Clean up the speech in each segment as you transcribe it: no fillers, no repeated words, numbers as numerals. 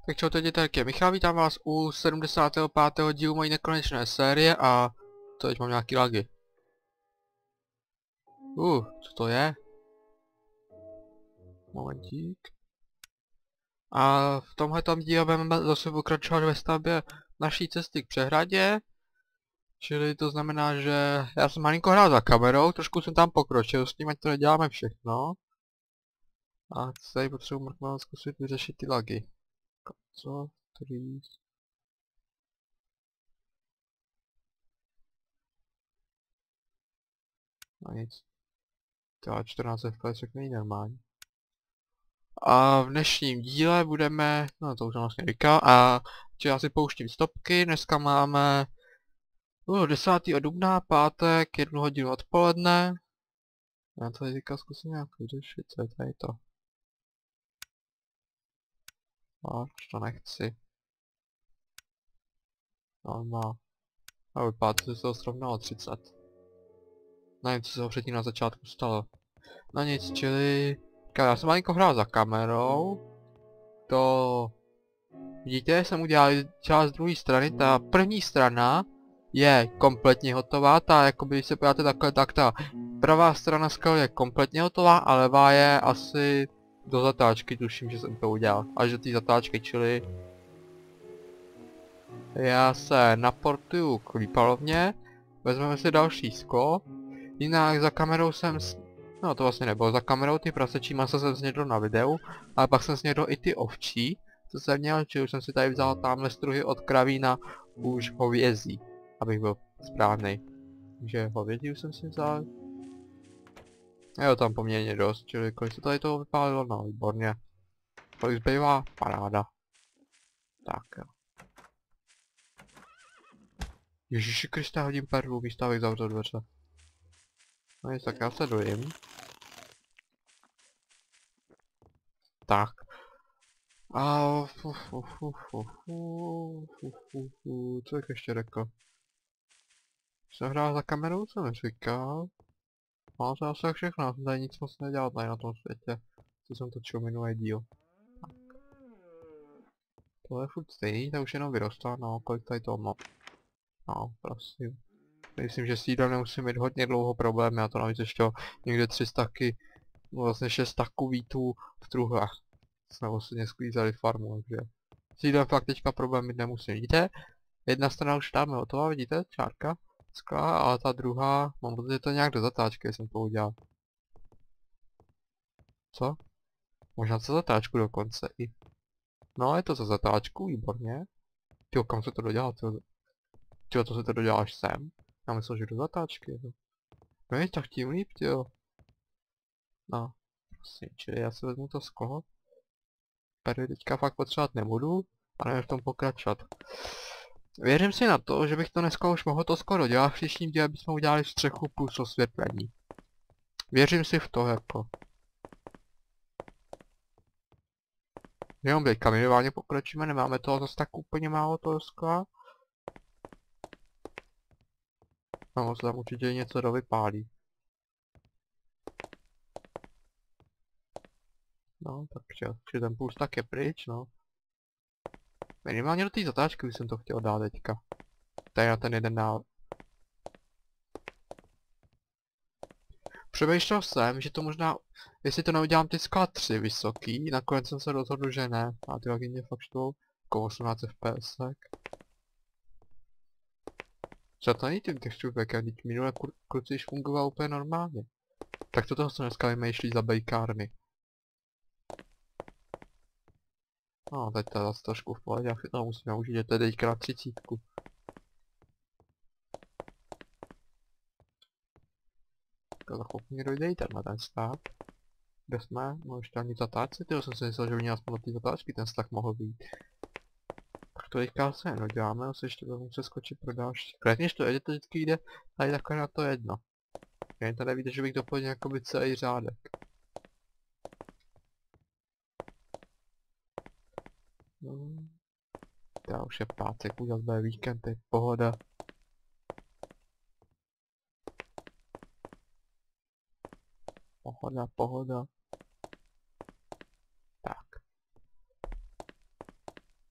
Tak čau, teď je Michal, vítám vás u 75. dílu mojí nekonečné série a teď mám nějaký lagy. Co to je? Momentík. A v tomhletom díle budeme zase pokračovat ve stavbě naší cesty k přehradě. Čili to znamená, že já jsem malinko hrál za kamerou, trošku jsem tam pokročil s tím, ať to neděláme všechno. A tady potřebuji mrknout zkusit vyřešit ty lagy. Co? No nic. Těla 14 FPS není normální. A v dnešním díle budeme, no to už jsem vlastně říkal, a já si pouštím stopky, dneska máme 10. dubna, pátek, 1 hodinu odpoledne. Já to teďka zkusím nějak vyřešit, co je tady to. Ač to nechci. No. A vypadá to, že se to srovnalo 30. Nevím, co se ho předtím na začátku stalo. No nic, čili... Já jsem malinko hrál za kamerou. To... Vidíte, jsem udělal část z druhé strany. Ta první strana je kompletně hotová. Ta, jakoby, když se podíváte takhle, tak ta pravá strana skaly je kompletně hotová a levá je asi do zatáčky, tuším, že jsem to udělal. Až do té zatáčky, čili... Já se naportuju k výpalovně. Vezmeme si další sklo. Jinak za kamerou jsem... No to vlastně nebylo za kamerou, ty prasečí masa jsem snědl na videu, ale pak jsem snědl i ty ovčí, co jsem měl, či už jsem si tady vzal tamhle struhy od kravína už hovězí, abych byl správnej. Takže hovězí už jsem si vzal. Jo, tam poměrně dost, čili kolik se tady toho vypálilo, no výborně. Kolik zbývá? Paráda. Tak jo. Ježiši Kriste, hodím perlu, místo abych zavřel dveře. No nic, tak já se dojím. Tak. Co bych ještě řekl? Jsem hrál za kamerou, co mi říkal. Mám to asi všechno, já jsem tady nic moc nedělal tady na tom světě. Co jsem točil minulý díl. Tohle je furt stejný, to už jenom vyrostá, no, kolik tady toho mám. No, prosím. Myslím, že s jídlem nemusím mít hodně dlouho problémy, a to navíc ještě někde 3 staky, no vlastně 6 taků vítů v truhlách. Jsme vlastně sklízeli farmu, takže s jídlem fakt teďka problém mít nemusím. Vidíte? Jedna strana už tam je hotová, vidíte? Čárka. Skla, ale ta druhá, mám pocit, že to nějak do zatáčky jsem to udělal. Co? Možná za zatáčku dokonce i. No, je to za zatáčku, výborně. Tyjo, kam se to dodělá? Tyjo, to se to dodělá až sem? Já myslel, že do zatáčky. No je tak tím líp, tyjo. No, prosím, čili já si vezmu to sklo. Perly teďka fakt potřebovat nebudu, a nevím v tom pokračovat. Věřím si na to, že bych to dneska už mohl to skoro dodělat, v příštím díle bychom udělali střechu plus osvětlení. Věřím si v to jako. Jenom teďka minimálně pokročíme, nemáme toho zase tak úplně málo toho skla. No, se tam určitě něco dovypálí. No, takže ten puls tak je pryč, no. Minimálně do té zatáčky bych jsem to chtěl dát teďka. Tady na ten jeden návrh. Přemýšlel jsem, že to možná, jestli to neudělám ty skla 3 vysoký, nakonec jsem se rozhodl, že ne. A ty lagy mě fakt štvou, jako 18 FPS. Třeba to není tím texturpack, a teď minulé kluci již fungoval úplně normálně. Tak to toho se dneska vymýšlí za bejkárny. No, teď to je zase trošku v pohodě, já si to musím naučit, že to je teďka na 30. Tak za chvilku mě dojde i tenhle ten stav. Kde jsme? No ještě ani zatáčce, tyjo, jsem si myslel, že by mě aspoň do té zatáčky ten stav mohl být. Tak to teďka se nedoděláme, asi ještě budu muset skočit pro další. Krétně, že to jde, to vždycky jde tady takhle na to jedno. Jen tady vidíte, že bych doplnil jakoby celý řádek. No. Já už je pátek, už zase bude víkend, je pohoda. Pohoda. Tak.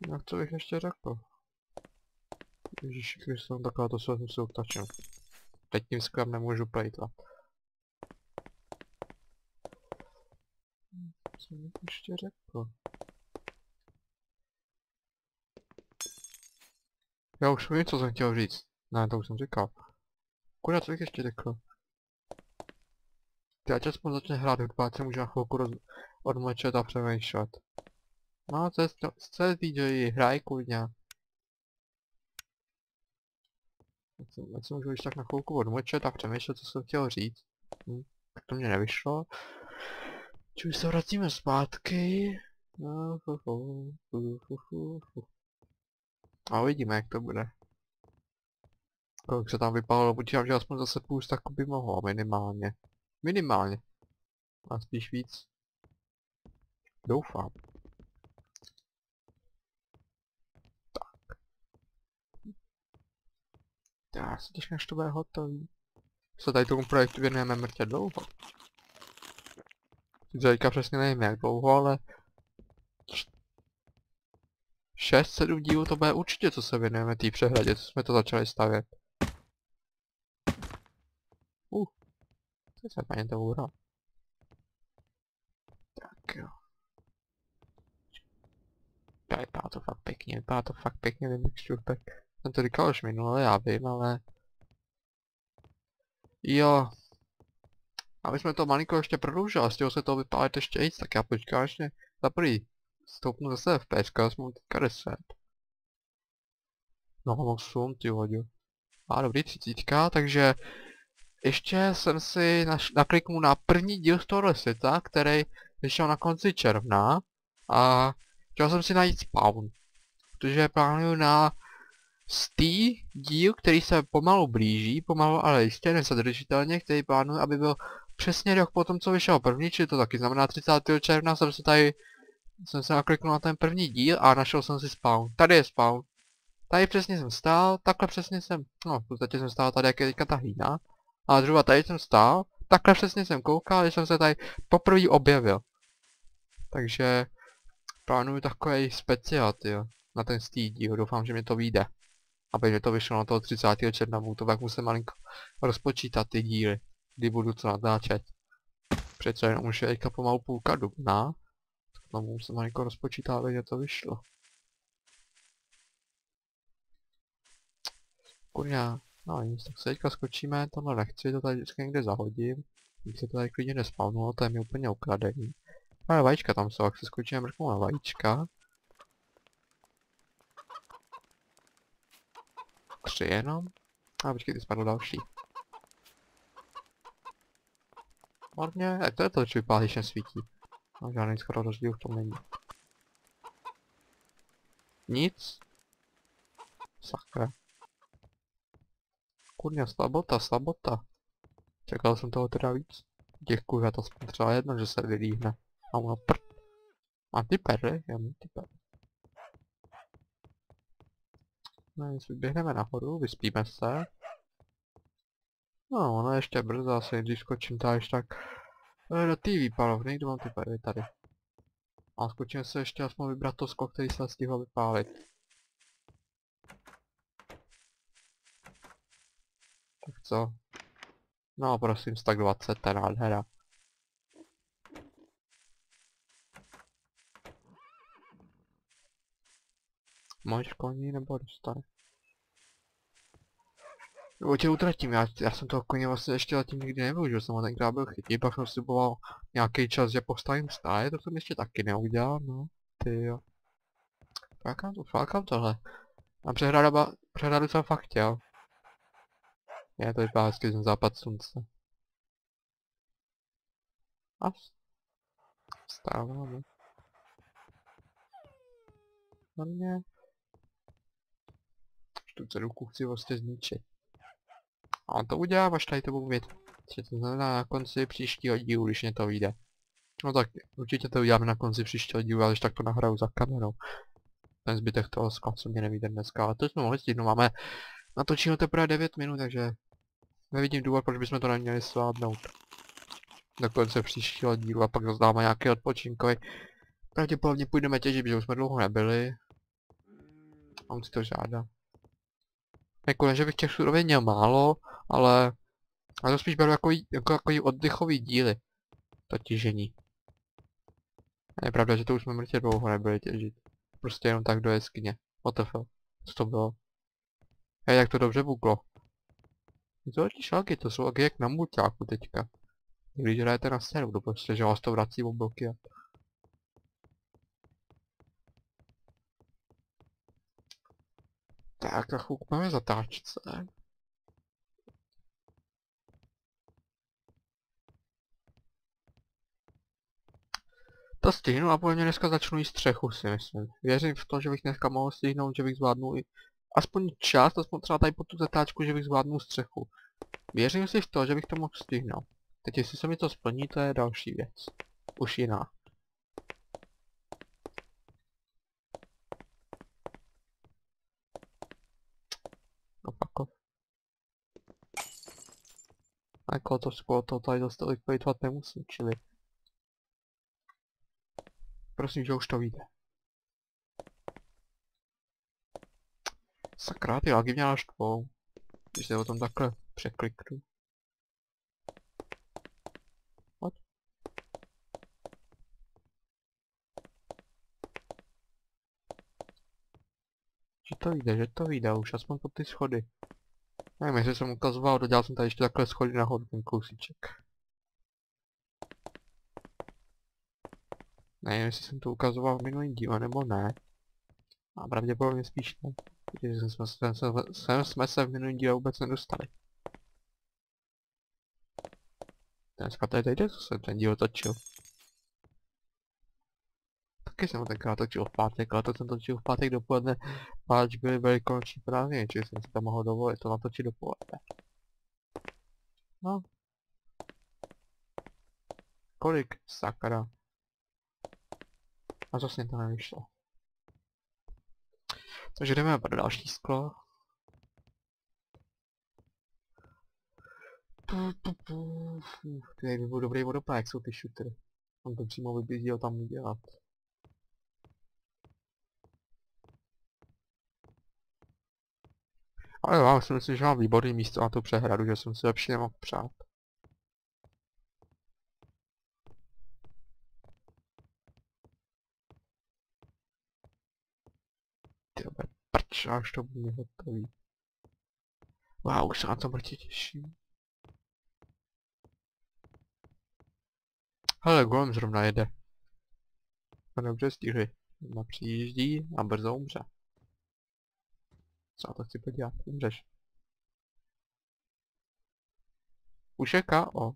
No co bych ještě řekl? Ježiši Kristům, taková to jsem si utačil. Teď tím sklem nemůžu plejtvat. Co bych ještě řekl? Já už vím, co jsem chtěl říct. Ne, to už jsem říkal. Kurva, co bych ještě řekl? Ty ať aspoň začne hrát hudba, ať se může na chvilku odmlčet a přemýšlet. No, co je DJ, hraj kurňa. Ať se můžu již tak na chvilku odmlčet a přemýšlet, co jsem chtěl říct. Tak to mě nevyšlo. Čili se vracíme zpátky. A uvidíme, jak to bude. Kolik se tam vypálilo, počítám, že aspoň zase půl staku by mohlo, minimálně. Minimálně. A spíš víc. Doufám. Tak. Já se těším, až to bude hotový. Se tady tomu projektu věnujeme mrtě dlouho. Teďka přesně nevím jak dlouho, ale 6-7 dílů to bude určitě, co se věnujeme té přehradě, co jsme to začali stavět. To se paně to uhra. Tak jo. Vypadá to fakt pěkně, vím jak šťůrpek. Jsem to říkal už minule, já vím, ale... Jo. Aby jsme to malinko ještě prodloužili, z těho se to vypálit ještě víc, tak já počkám ještě za prvý. Stoupnu zase FPS, jsme teďka 10. No 8, ty hodě. A dobrý 30, takže... Ještě jsem si nakliknul na první díl z tohohle světa, který vyšel na konci června. A chtěl jsem si najít spawn. Protože plánuju na díl, který se pomalu blíží, pomalu ale jistě, nezadržitelně, který plánuju, aby byl přesně rok po tom, co vyšel první, čili to taky znamená 30. června jsem se nakliknul na ten první díl a našel jsem si spawn. Tady je spawn. Tady přesně jsem stál, takhle přesně jsem, no v podstatě jsem stál tady, jak je teďka ta hlína. A zhruba tady jsem stál, takhle přesně jsem koukal, když jsem se tady poprvé objevil. Takže plánuju takový speciál, tyjo, na ten díl, doufám, že mi to vyjde. Aby mi to vyšlo na toho 30. června, to tak musím malinko rozpočítat ty díly, kdy budu co natáčet. Přece jenom už je teďka pomalu půlka dubna, tak tomu musím malinko rozpočítat, aby to vyšlo. Kurňa. No nic, tak se teďka skočíme, tohle nechci, to tady vždycky někde zahodím. Když se to tady klidně nespawnulo, to je mi úplně ukradený. Ale vajíčka tam jsou, jak se skočíme mrknout na vajíčka. 3 jenom. A počkej, ty spadl další. Hodně, jak to je to, když vypadá, když nesvítí. No, žádný skoro rozdíl v tom není. Nic. Sakra. Kurňa, slabota. Čekal jsem toho teda víc. Děkuji, já to aspoň třeba jedno, že se vylíhne. A ono prd. Mám ty perly? Já mám ty perly. No nic, vyběhneme nahoru, vyspíme se. No, ono je ještě brzo, asi když skočím tady tak do té výpalovny, kde mám ty perly tady. A skočíme se ještě aspoň vybrat to skok, který se stihl vypálit. Tak co? No prosím, tak 20, to je nádhera. Můj koní nebo dostane? Nebo tě utratím, já jsem toho koně vlastně ještě zatím nikdy nevyužil, jsem ho tenkrát byl chytí, pak jsem sliboval nějaký čas, že postavím stáje, to jsem ještě taky neudělal, no. Tyjo. Fákám tohle. A přehradu jsem fakt chtěl. Je to vypadá hezky ten západ slunce. A vstáváme. Na mě. Tu ceruku chci vlastně zničit. A on to udělám, až tady to budu mít. To znamená na konci příštího dílu, když mě to vyjde. No tak určitě to uděláme na konci příštího dílu, ale když tak to nahraju za kamerou. Ten zbytek toho skladce mě nevíde dneska, ale to jsme mohli stihnout. Máme natočeno teprve 9 minut, takže nevidím důvod, proč bychom to neměli zvládnout. Do konce příštího dílu a pak zdáme nějaký odpočinkový. Pravděpodobně půjdeme těžit, protože už jsme dlouho nebyli. On si to žádá. Jako ne, že bych těch surovin měl málo, ale to spíš beru jako oddychový díly. To těžení. A je pravda, že to už jsme mrtě dlouho nebyli těžit. Prostě jenom tak do jeskyně. What the fuck? Co to bylo? Hej, jak to dobře buklo. Je to totiž logy, to jsou logy jak na mulťáku teďka. Když hrajete na serveru, prostě, že vás to vrací o bloky a... Tak a chvilku máme zatáčce. To stihnu a podle mě dneska začnu jíst střechu, si myslím. Věřím v to, že bych dneska mohl stihnout, že bych zvládnul i aspoň část, aspoň třeba tady po tu zatáčku, že bych zvládnul střechu. Věřím si v to, že bych to mohl stihnout. Teď jestli se mi to splní, to je další věc. Už jiná. Opakov. A skoro to tady dost tolik plýtvat nemusím, čili... Prosím, že už to vyjde. Sakra, ty lagy mě naštvou. Když se o tom takhle překliknu. Pojď. Že to vyjde, už aspoň po ty schody. Nevím, jestli jsem ukazoval, dodělal jsem tady ještě takhle schody nahoru, ten kousíček. Nevím, jestli jsem to ukazoval v minulém díle, nebo ne. A pravděpodobně spíš ne. Protože jsme se v minulém díle vůbec nedostali. Dneska tady jde, co se ten díl točil. Taky jsem ho tenkrát točil v pátek, ale to jsem točil v pátek dopoledne, páč byly velikonoční prázdniny, čili jsem si tam mohl dovolit to natočit dopoledne. No. Kolik? Sakra. A zase to nevyšlo. Takže jdeme pro další sklo. Ty by byl dobrý vodopád, jak jsou ty shootery. On to přímo vybízí tam udělat. Ale jo, já si myslím, že mám výborný místo na tu přehradu, že jsem si lepší nemohl přát. Tyhle prč, až to bude hotový. Wow, už se na to mrtě těším. Hele, golem zrovna jede. No dobře, stihli. Přijíždí a brzo umře. Co já to chci podívat? Umřeš. Už je KO.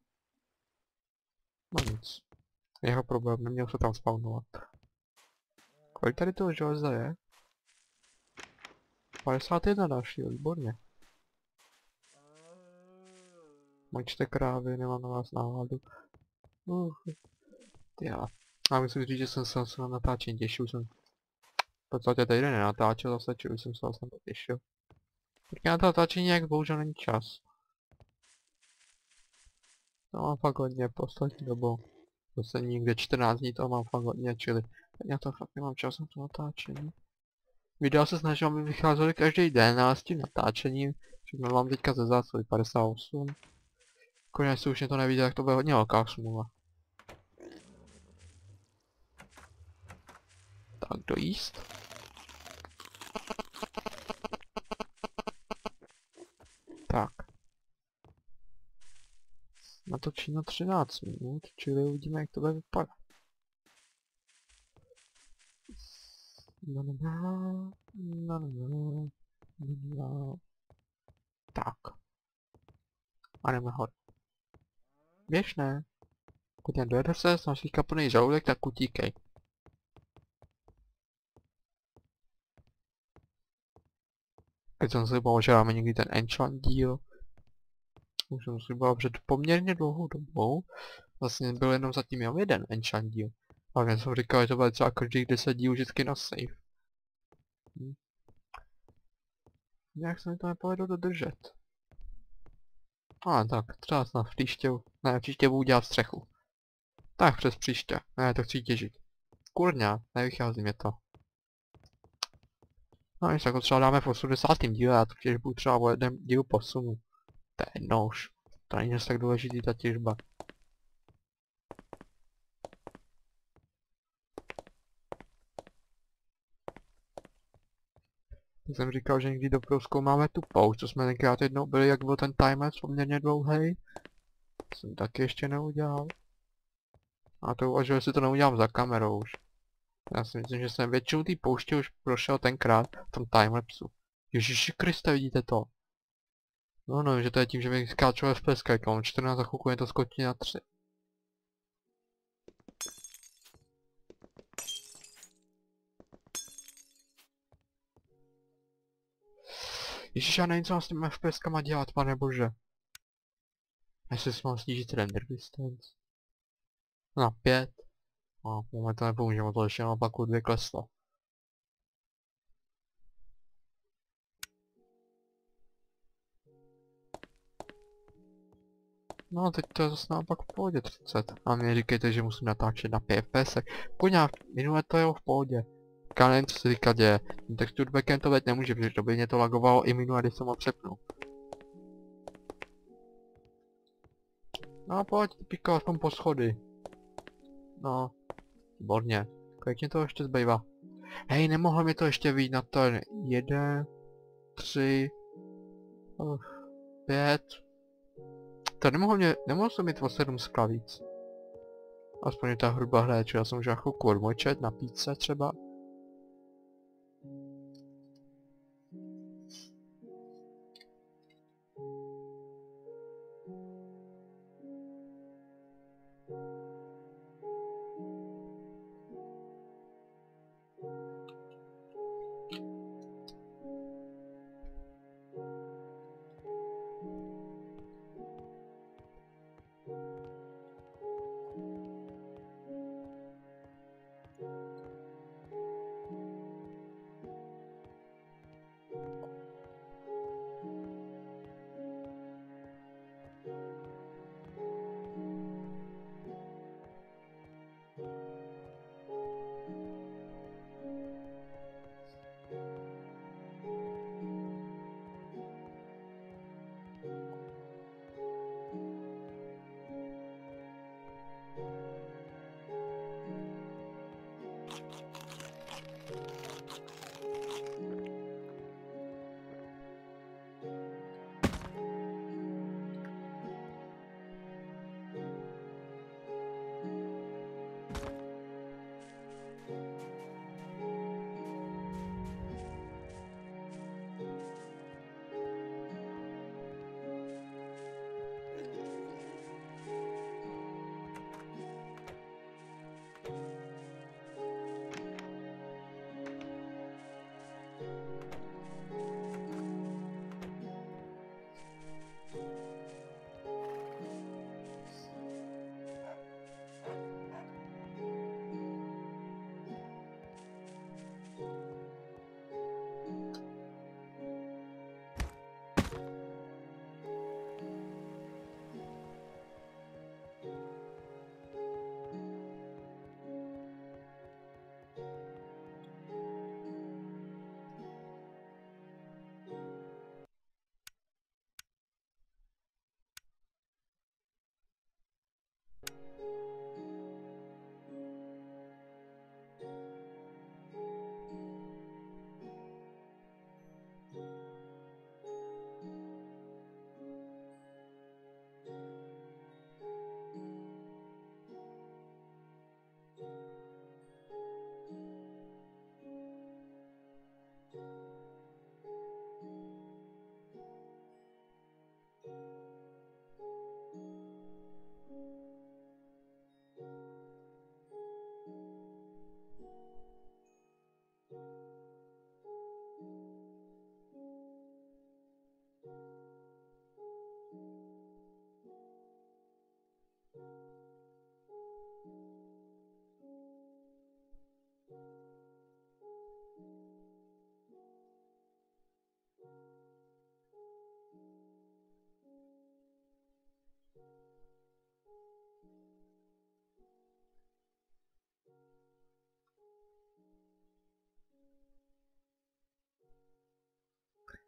No nic. Jeho problém, neměl se tam spawnovat. Kolik tady toho železa je? 51 dalšího, výborně. Močte krávy, nemám na vás náladu. Já musím říct, že jsem se na natáčení těšil, jsem v podstatě tady nenatáčel zase, čili jsem se vlastně těšil. Protože na to natáčení nějak bohužel není čas. To mám fakt hodně poslední dobou. Zase někde 14 dní to mám fakt hodně, čili já to fakt nemám čas na to natáčení. Videa se snažím, aby vycházely každý den, ale s tím natáčením, všechno mám teďka ze zásoby 58. Konec už mě to nevíte, tak to bude hodně velká smůla. Tak dojíst. Tak. Natočí na 13 minut, čili uvidíme, jak to bude vypadat. Tak. A jdeme hor. Běžné. Když dojede se, snaží kaplný žaludek, tak utíkej. Když jsem sliboval, že máme někdy ten enchant díl. Už jsem sliboval před poměrně dlouhou dobou. Vlastně byl jenom zatím jenom jeden enchant díl. A já jsem říkal, že to bude třeba každých 10 dílů vždycky na save. Nějak se mi to nepovedlo dodržet. Tak, třeba snad příště, ne, příště budu dělat střechu. Tak přes příště, ne, to chci těžit. Kurňa, nevychází mě to. No nic, jako třeba dáme v 80. díle, já tu těžbu třeba o jeden díl posunu. To je jedno už. To není zase tak důležitý ta těžba. Já jsem říkal, že někdy doprozkoumáme tu poušť, co jsme tenkrát jednou byli, jak byl ten timer poměrně dlouhý. Jsem taky ještě neudělal. A to uvažuji, jestli to neudělám za kamerou už. Já si myslím, že jsem většinu té pouště už prošel tenkrát v tom timelapsu. Ježíši Kriste, vidíte to? No, že to je tím, že mi skáču FPS, jak mám 14 za chvilku, je to skočí na 3. Ježíš, já nevím, co mám s těmi FPSkama dělat, pane bože. Jestli si mám snížit render distance. Na 5. No, moment to nepomůže, to ještě naopak o 2 kleslo. No, teď to je zase naopak v pohodě 30. A mě říkejte, že musím natáčet na 5 fps. Koňa, minule to jelo v pohodě. Já nevím, co se teďka děje. Ten texture backend to teď nemůže, protože to by mě to lagovalo i minule, když jsem ho přepnul. No, pojď, píko, aspoň po schody. No, výborně. Kolik mě to ještě zbývá? Hej, nemohlo mi to ještě vyjít na ten 1, 3, 5. To nemohlo jsem mít o 7 skla víc. Aspoň je ta hruba hléč, já jsem už chvilku odmočet na píce třeba.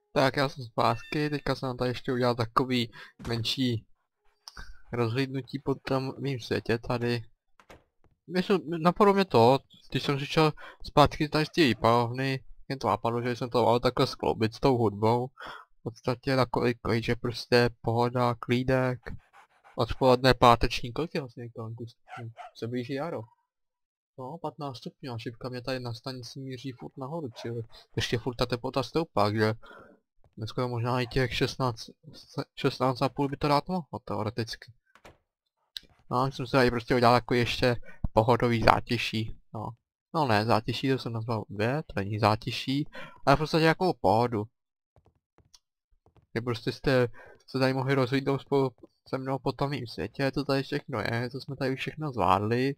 Tak já jsem zpátky, teďka jsem tady ještě udělal takový menší rozhlídnutí po tom mým světě tady. Napadlo mě to, když jsem přišel zpátky tady z té výpalovny, mě to napadlo, že jsem to mal takhle skloubit s tou hudbou. V podstatě takový klid, že prostě pohoda, klídek, odpoledne páteční, kolik je vlastně kolem stupňů? Se blíží jaro. No, 15 stupňů a šipka mě tady na stanici míří furt nahoru, čili ještě furt ta teplota stoupá, že dneska možná i těch 16,5 by to dát mohlo, teoreticky. No, jsem se tady prostě udělal jako ještě pohodový zátěží, no. No ne, zátěží to jsem nazval dvě, to není zátěží, ale v podstatě jako pohodu. Že prostě jste se tady mohli rozvídnout spolu se mnou po tom mým světě, to tady všechno je, to jsme tady všechno zvládli.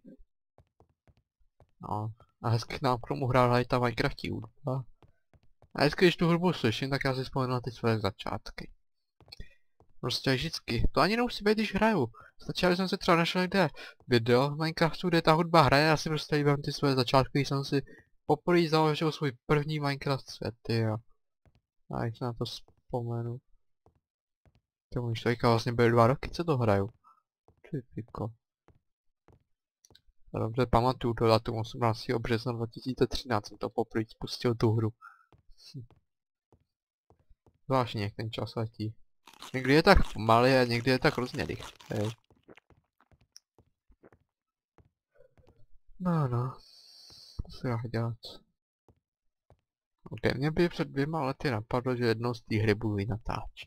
No, a hezky k nám k tomu hrála i ta Minecraftí hudba. A hezky, když tu hudbu slyším, tak já si vzpomenu na ty své začátky. Prostě vždycky. To ani nemusí být, když hraju. Stačí, aby jsem si třeba našel někde video v Minecraftu, kde ta hudba hraje, já si prostě líbím ty své začátky, když jsem si poprvé založil svůj první Minecraft světy a jak se na to vzpomenu. To už teďka vlastně byly 2 roky, co to hraju. Typiko. Dobře pamatuju to datum 18. března 2013 jsem to poprvé spustil tu hru. Zvláštní, jak ten čas letí. Někdy je tak pomalý a někdy je tak hrozně rychle. No, co se dá dělat. Ok, mě by před 2 lety napadlo, že jednou z té hry budu ji natáčet.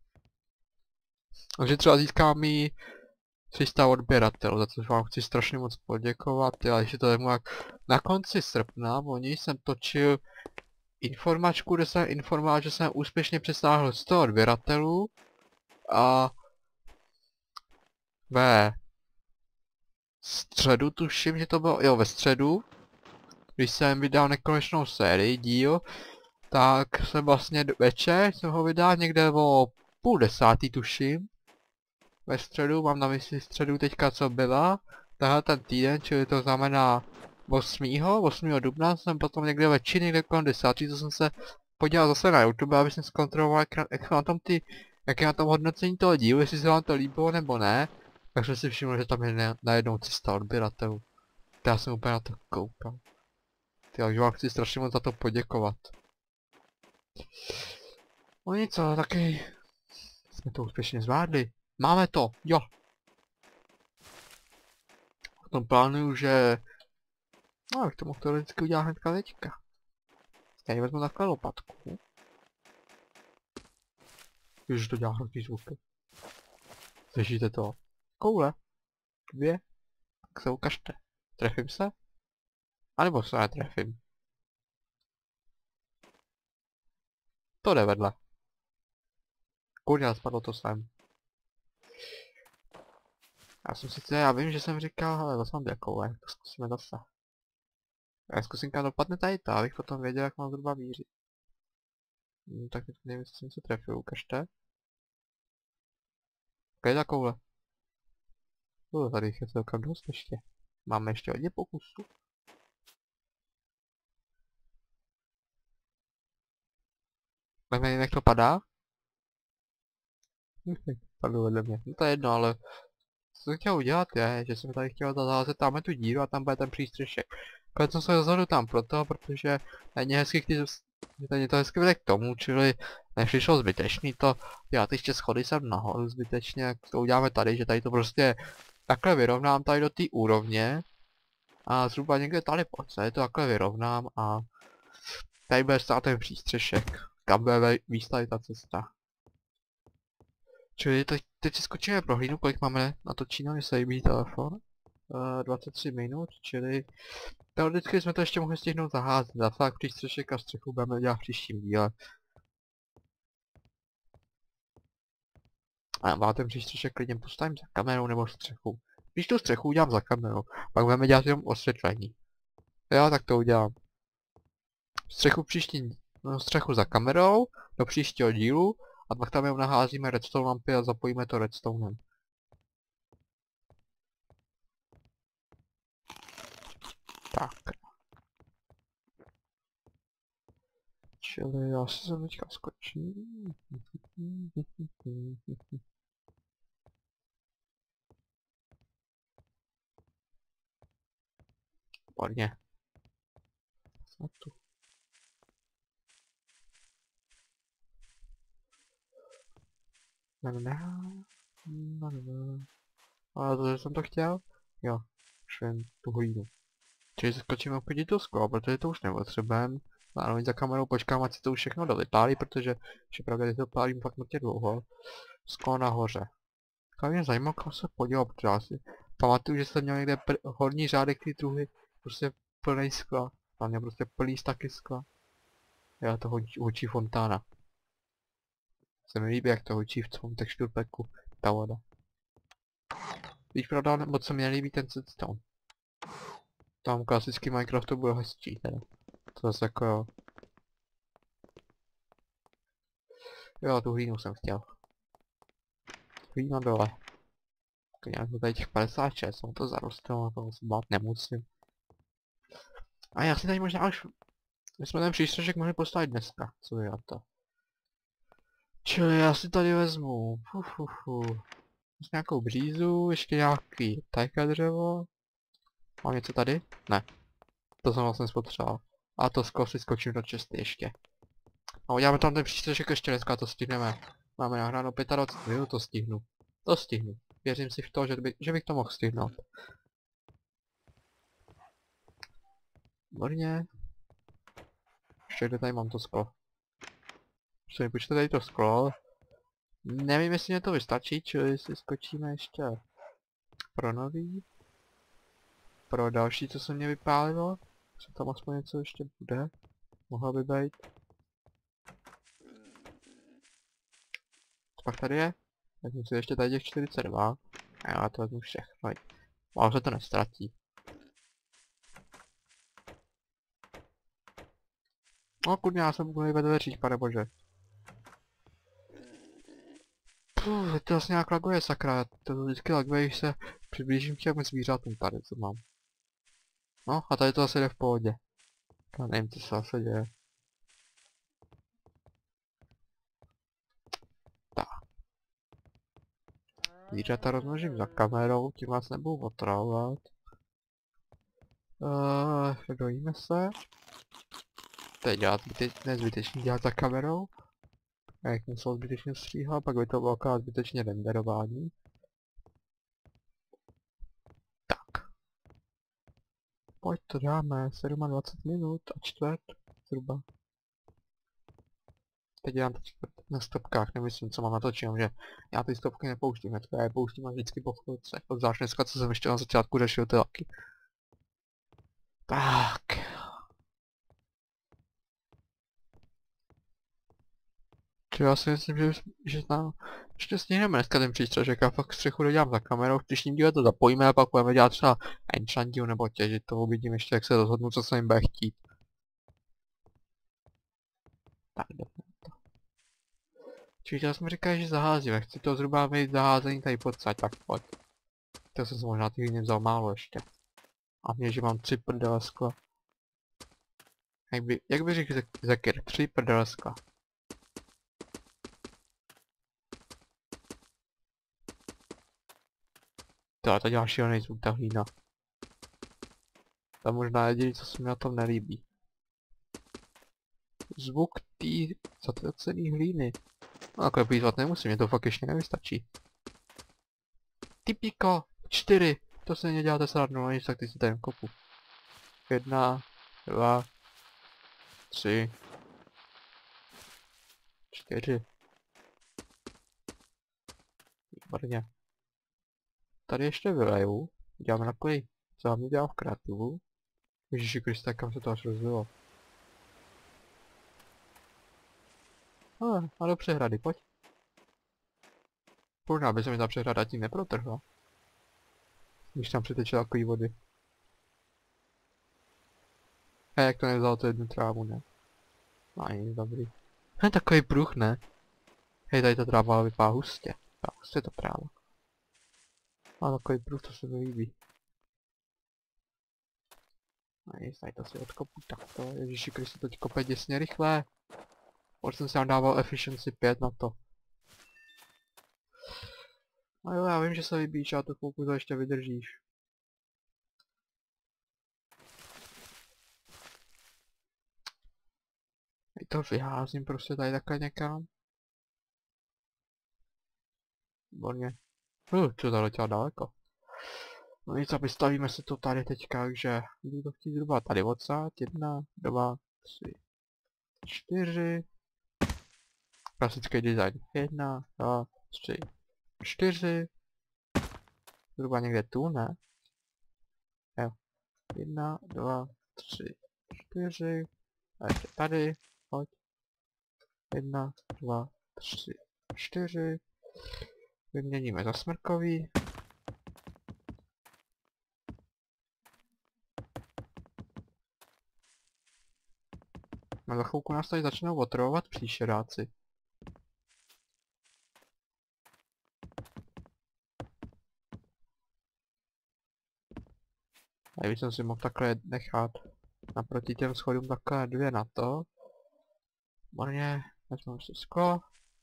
Takže třeba získám jí 300 odběratel, za což vám chci strašně moc poděkovat, ale ještě to je jak na konci srpna, o ní jsem točil informačku, kde jsem informoval, že jsem úspěšně přesáhl 100 odběratelů a ve středu tuším, že to bylo, jo, ve středu, když jsem vydal nekonečnou sérii díl, tak jsem vlastně večer jsem ho vydal někde o 9:30 tuším. Ve středu, mám na mysli středu teďka co byla, tahle ten týden, čili to znamená 8. dubna, jsem potom někde večer, někde kolem 10, co jsem se podíval zase na YouTube, aby jsem zkontroloval, jak je na tom hodnocení toho dílu, jestli se vám to líbilo nebo ne. Tak jsem si všiml, že tam je najednou 300 odběratelů. To já jsem úplně na to koukal. Takže vám chci strašně moc za to poděkovat. No nic, ale taky jsme to úspěšně zvládli. Máme to, jo. V tom plánuju, že... No, abych to mohl teoreticky udělat hnedka teďka. Já ji vezmu takhle lopatku. Ježiš, to dělá hrozný zvuky. Slyšíte to? Koule. 2. Tak se ukažte. Trefím se? A nebo se netrefím? To jde vedle. Kurňa, spadlo to sem. Já vím, že jsem říkal, ale zase mám 2 koule, to zkusíme zase. Já zkusím, kam dopadne tady to, abych potom věděl, jak mám zhruba mířit. Tak nevím, jestli jsem se trefil, ukažte. Ok, ta koule. Tady jich je celkem dost ještě. Máme ještě hodně pokusů. Tak nevím, jak to padá. Padlo vedle mě. No to je jedno, ale co jsem chtěl udělat je, že jsem tady chtěl zaházet tamhle tu díru a tam bude ten přístřešek. Konec jsem se rozhodl tam proto, protože není hezky, je to hezky vede k tomu, čili nepřišlo zbytečný to dělat ještě schody sem nahoru zbytečně, jak to uděláme tady, že tady to prostě takhle vyrovnám tady do té úrovně a zhruba někde tady po to takhle vyrovnám a tady bude stát ten přístřešek, kam bude výstavit ta cesta. Čili teď si skočíme prohlídnu, kolik máme natočíno, než se líbí telefon. 23 minut, čili teoreticky jsme to ještě mohli stihnout zaházet. A fakt přístřešek a střechu budeme dělat v příštím díle. A já ten přístřešek klidně postavím za kamerou nebo střechu. Když tu střechu udělám za kamerou, pak budeme dělat jenom osvětlení. Jo, tak to udělám. Střechu za kamerou, do příštího dílu, a pak tam jenom naházíme redstone lampy a zapojíme to redstonem. Tak. Čili já si sem teďka skočím. Výborně. Snad tu. Ale to, že jsem to chtěl? Jo, už jen tu hlínu. Čili se skočíme obchodit do skla, protože to už nepotřebujeme. Zároveň za kamerou počkám, ať si to už všechno dovypálí, protože je pravda, že to pálím fakt mrtě dlouho. Sklo nahoře. Tak mě zajímalo, kam se podíval, protože já si pamatuju, že jsem měl někde horní řádek ty druhy, prostě plný skla. Tam mě prostě plný taky skla. Já to hučí fontána. Se mi líbí, jak to hučí v tom texture packu, ta voda. Víš pravda, moc se mi nelíbí ten sandstone. Tam klasický Minecraft to byl hezčí teda. To zase jako jo. Jo, tu hlínu jsem chtěl. Hlína dole. Nějak to tady těch 56, jsem to zarostl, toho se bát nemusím. A já si tady možná už... My jsme ten přístřešek mohli postavit dneska, co je to. Čili já si tady vezmu... nějakou břízu, ještě nějaký tajka dřevo. Mám něco tady? Ne. To jsem vlastně spotřeboval. A to skoro si skočím do česty ještě. A uděláme tam ten přístřešek ještě dneska, to stihneme. Máme nahráno 25 minut, to stihnu. To stihnu. Věřím si v to, že bych to mohl stihnout. Výborně. Ještě kde tady mám to sklo. Ještě mi počte tady to sklo. Nevím, jestli mě to vystačí, čili si skočíme ještě pro nový. Pro další, co se mě vypálilo. Co tam aspoň něco ještě bude. Mohlo by být. Co pak tady je? Vezmu si ještě tady těch 42. A já to vezmu všechno. Ale se to nestratí. No kurně, já jsem byl ve dveřích, panebože. To vlastně nějak laguje, sakra. To vždycky laguje, když se přiblížím k těm zvířatům tady, co mám. No, a tady to zase jde v pohodě. Já nevím, co se zase děje. Tak. Zvířata rozmnožím za kamerou, tím vás nebudu otravovat. Dojíme se. Teď dělat zbytečně dělat za kamerou. A jak musel zbytečně stříhat, pak by to bylo akorát zbytečně renderování. Tak. Pojď to dáme, 27 minut a čtvrt, zhruba. Teď dělám to na stopkách, nemyslím, co mám natočit, že já ty stopky nepouštím, já je pouštím vždycky po chvilce. Obzvlášť dneska, co jsem ještě na začátku řešil ty laky. Tak. Já si myslím, že nám ještě stihneme dneska ten přístřešek a fakt střechu dodělám za kamerou, v příštím díle to zapojíme a pak budeme dělat třeba enchantiu nebo těžit, to uvidím ještě, jak se rozhodnu, co se jim bude chtít. Tak, jdeme to. Čiže já jsem říkal, že zaházíme, chci to zhruba mít zaházení tady podsaď, tak pojď. To jsem si možná ty hlíny vzal málo ještě. A mě, že mám 3 prdele skla. Jak by řekl Zekir, 3 prdele skla. To dělá šílený zvuk, ta hlína. To je možná jediný, co se mi na tom nelíbí. Zvuk tý zatracený hlíny. No takhle pízvat nemusím, mě to fakt ještě nevystačí. Typiko, 4. To se neděláte srandnu, no nic, tak ty si tady kopu. 1, 2, 3, 4. Výborně. Tady ještě vyleju. Děláme takový, co vám dělám v kreativu. Ježiši Kriste, kam se to až rozvilo. A do přehrady, pojď. Možná by se mi ta přehrada tím neprotrhla. Když tam přiteče takový vody. Jak to nevzalo to jednu trávu, ne? No nic dobrý. Takový pruh, ne? Hej, tady ta tráva vypadá hustě. Hustě to právo. A takový pruh, to se mi líbí. No nic, tady to si odkopu takto. Ježiši Kriste, teď kope děsně rychle. Proč jsem si tam dával efficiency 5 na to? No jo, já vím, že se vybíč, a to pokud to ještě vydržíš. I to vyházím prostě tady takhle někam. Výborně. Co to letěla daleko. No nic, a vystavíme se to tady teďka, takže budu to chtít zhruba tady odsát. 1, 2, 3, 4. Klasický design. 1, 2, 3, 4. Zhruba někde tu, ne? Jo. 1, 2, 3, 4. A ještě tady. Pojď. 1, 2, 3, 4. Vyměníme za smrkový. A za chvilku nás tady začnou otravovat příšeráci. Tady bych si mohl takhle nechat naproti těm schodům takhle 2 na to. Marně, vezmeme si sklo.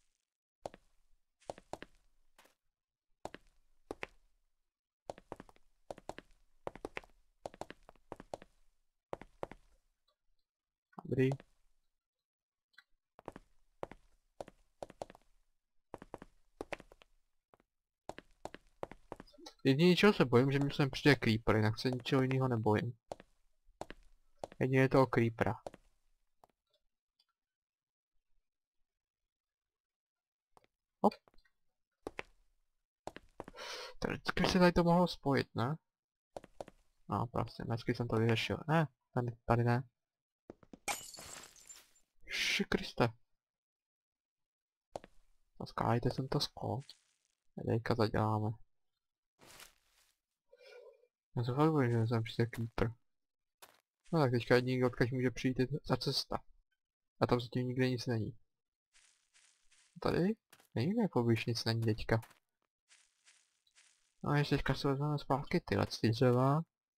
Dobrý. Jediný čeho se bojím, že mi sem přijde creeper, jinak se ničeho jiného nebojím. Jedině toho creepera. Hop. Teoreticky se tady to mohlo spojit, ne? No, prostě, dnesky jsem to vyřešil. Ne, tady ne. Kriste. Zaskájte jsem to sklo. Teďka zaděláme. Já se fakt bojím, že jsem přijde creeper. No tak teďka jediný, odkud může přijít, je ta cesta. A tam zatím nikde nic není. Tady? Není jako když nic není teďka. No a ještě teďka si vezmeme zpátky tyhle dřeva.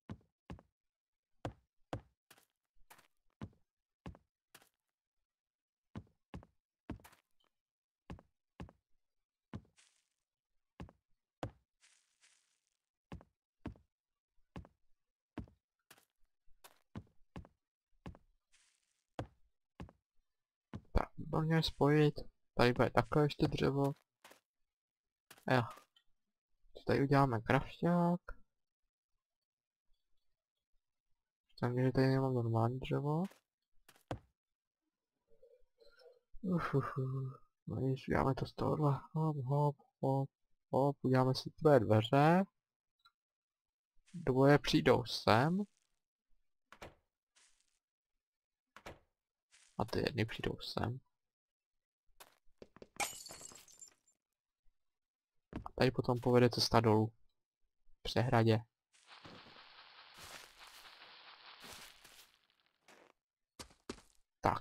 Tak, výborně spojit. Tady bude takhle ještě dřevo. Jo. Tady uděláme krafťák. Takže tady nemám normální dřevo. No nic, uděláme to z tohohle. Hop, hop, hop, hop. Uděláme si tvoje dveře. Dvoje přijdou sem. A ty jedny přijdou sem. A tady potom povede cesta dolů. V přehradě. Tak.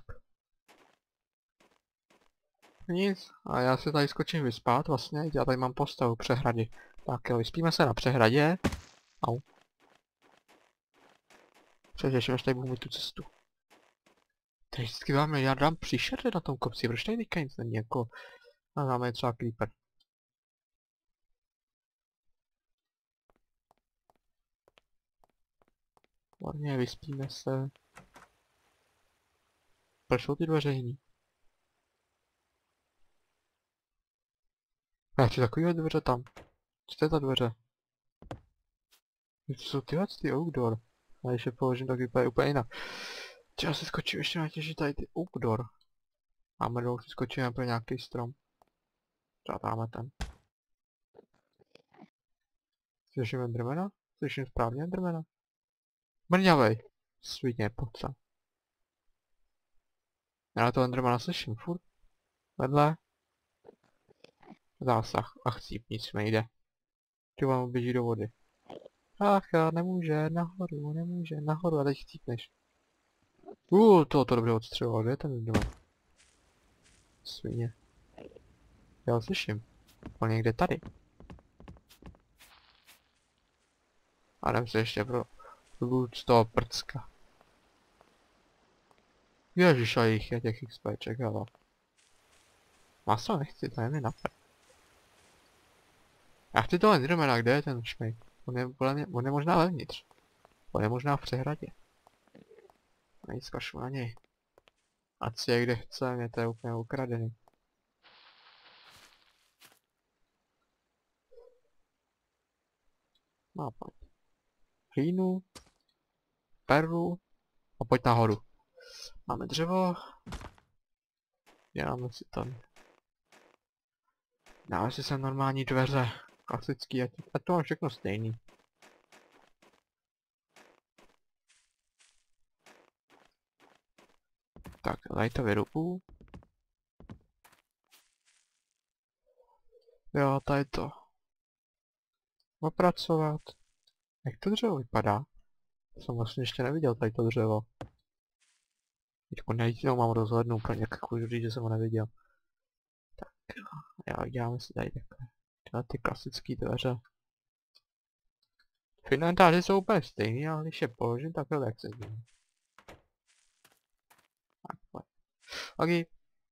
Nic. A já se tady skočím vyspat vlastně. Já tady mám postavu přehrady. Tak jo, vyspíme se na přehradě. Au. Přežeším, až tady budu mít tu cestu. Tady vždycky máme, já dám příšery na tom kopci, proč tady teďka nic není jako... A dáme třeba creeper. Hlavně vyspíme se. Proč jsou ty dveře jiný? Já chci takovýhle dveře tam. Co je ta dveře? Co jsou tyhle ty outdoor? A když je položím, tak vypadá úplně jinak. Třeba si skočím ještě natěžit tady ty outdoor. A mrdou si skočíme pro nějaký strom. Třeba dáme ten. Slyším Endermana? Slyším správně Endermana? Mrňavej! Svině, pojď sem. Já to Endermana slyším furt. Vedle. Zásah. A chcíp, nic nejde. Ty vám běží do vody. Ach jo, nemůže, nahoru a teď chcípneš. To dobře odstřeloval, kde je ten Enderman? Svině. Já ho slyším. On někde tady. A jdem se ještě pro loot z toho prcka. Ježiš, a jich je těch XPček, ale. Maso nechci, to je mi napad. Já chci toho Endermana, kde je ten šmejk? On je možná vevnitř. On je možná v přehradě. Nejc kašu na něj. Ať si je kde chce, mě to je úplně ukradený. No pojď. Hlínu. Perlu. A pojď nahoru. Máme dřevo. Děláme si tam. Dáme si sem normální dveře. Klasický, a to mám všechno stejný. Tak, tady to vyrubu. Jo, tady to. Opracovat. Jak to dřevo vypadá? To jsem vlastně ještě neviděl, tady to dřevo. Teďko nejdinou mám rozhlednu úplně jako říct, že jsem ho neviděl. Tak jo, děláme si tady takhle. Tyhle ty klasické dveře. V inventáři jsou úplně stejný, ale když je položím takhle, tak se dělá. Tak, pojď. Ok.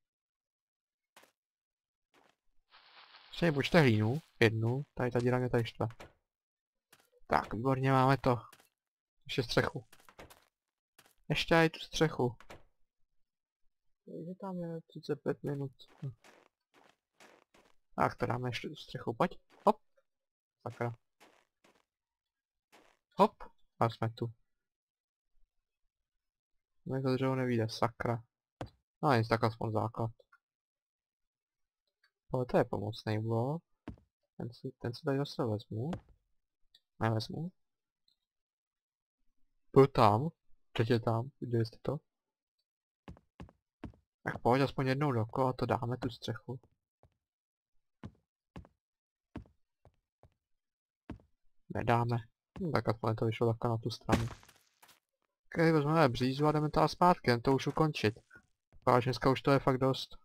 Ještě počte hlínu. Jednu. Tady ta díra mě tady štve. Tak, výborně, máme to. Ještě střechu. Ještě aj tu střechu. Takže tam je 35 minut. Tak, to dáme ještě tu střechu. Pojď. Hop. Sakra. Hop. A jsme tu. No to dřevo nevíde, sakra. No nic, tak aspoň základ. Ale to je pomocný blok. Ten si tady zase vezmu. Nevezmu. Byl tam. Teď je tam, viděli jste to? Tak pojď aspoň jednou dokola, to dáme tu střechu. Nedáme. Tak aspoň to vyšlo takhle na tu stranu. Ok, vezmeme břízu a jdeme tam zpátky, jen to už ukončit. Protože dneska už to je fakt dost.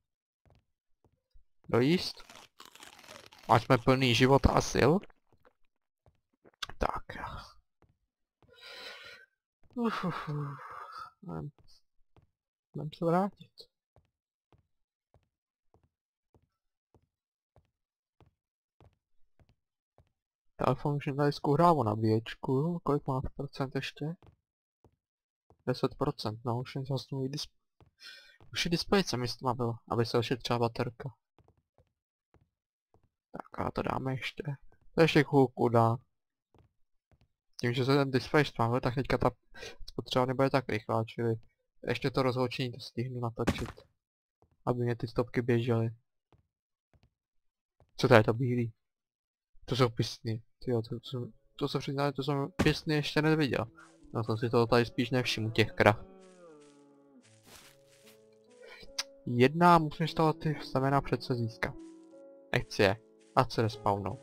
Dojíst? Ať jsme plný života a sil. Tak. Jdem se vrátit. Telefon už tady zkouhrává nabíječku. Kolik má procent ještě? 10%, no už jen zasnulý displej. Už je displejce místo bylo, aby se ošetřila baterka. Tak a to dáme ještě. To ještě chvilku dá. Tím, že se ten displej stmavil, tak teďka ta spotřeba nebude tak rychlá, čili ještě to rozloučení to stihnu natočit. Aby mě ty stopky běžely. Co to je to bílý? To jsou pistny. Tyjo, to se přiznám, to jsem pistny ještě neviděl. No to si toho tady spíš nevšiml těch krav. Jedna musím z toho ty semena přece získat. Nechci je. Ať se respawnou.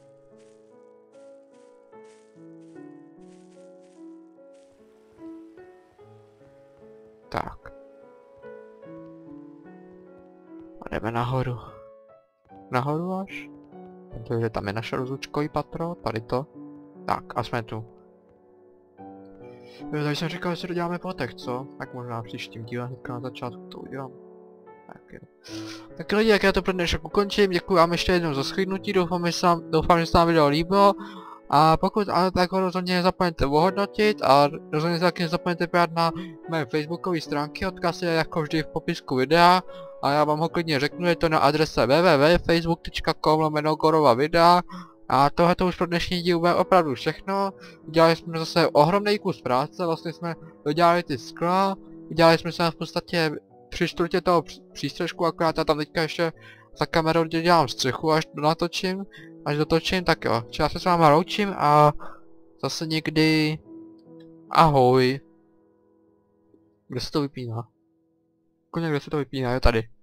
Tak. A jdeme nahoru. Nahoru až? Protože tam je naše rozlučkový patro, tady to. Tak, a jsme tu. Takže jsem říkal, že si to děláme po těch, co? Tak možná příštím díle, hnedka na začátku to udělám. Tak jo. Tak lidi, jak já to pro dnešek ukončím, děkuji vám ještě jednou za shlédnutí, doufám, že se vám video líbilo. A pokud ano, tak ho rozhodně nezapomeňte ohodnotit a rozhodně taky nezapomeňte pát na mé facebookové stránky, odkaz je jako vždy v popisku videa. A já vám ho klidně řeknu, je to na adrese www.facebook.com/gorova-videa. A tohle to už pro dnešní díl bude opravdu všechno. Udělali jsme zase ohromný kus práce, vlastně jsme dodělali ty skla, udělali jsme se v podstatě 3/4 toho přístřežku, akorát já tam teďka ještě za kamerou dělám střechu, až dotočím, tak jo. Já se s váma loučím a zase někdy ahoj. Kde se to vypíná? Koně, kde se to vypíná, je tady.